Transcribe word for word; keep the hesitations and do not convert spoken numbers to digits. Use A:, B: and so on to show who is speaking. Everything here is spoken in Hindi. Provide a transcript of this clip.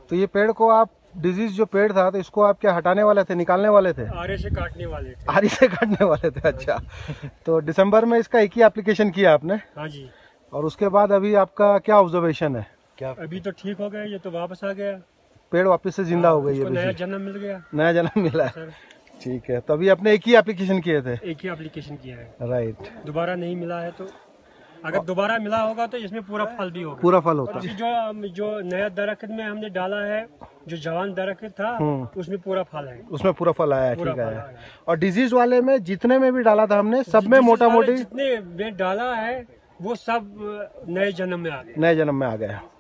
A: तो ये पेड़ को आप डिजीज जो पेड़ था तो इसको आप क्या हटाने वाले थे, निकालने वाले थे?
B: आरे से काटने वाले थे।
A: आरी से काटने वाले थे, अच्छा। तो दिसंबर में इसका एक ही एप्लीकेशन किया आपने?
B: हाँ जी।
A: और उसके बाद अभी आपका क्या ऑब्जर्वेशन है? क्या
B: अभी तो ठीक हो गया, ये तो वापस आ गया,
A: पेड़ वापस से जिंदा हो गई है,
B: नया जन्म मिल गया,
A: नया जन्म मिला है। ठीक है, तो अभी आपने एक ही एप्लीकेशन किए थे?
B: एक ही एप्लीकेशन किया है।
A: राइट।
B: दोबारा नहीं मिला है, तो अगर दोबारा मिला होगा तो इसमें पूरा फल भी होगा।
A: पूरा फल होता
B: है। जो जो नया दरख्त में हमने डाला है, जो जवान दरख्त था उसमें पूरा फल है,
A: उसमें पूरा फल आया है। ठीक है। और डिजीज वाले में जितने में भी डाला था हमने, सब में मोटा मोटी
B: जितने में डाला है वो सब नए जन्म में आ गए,
A: नए जन्म में आ गया।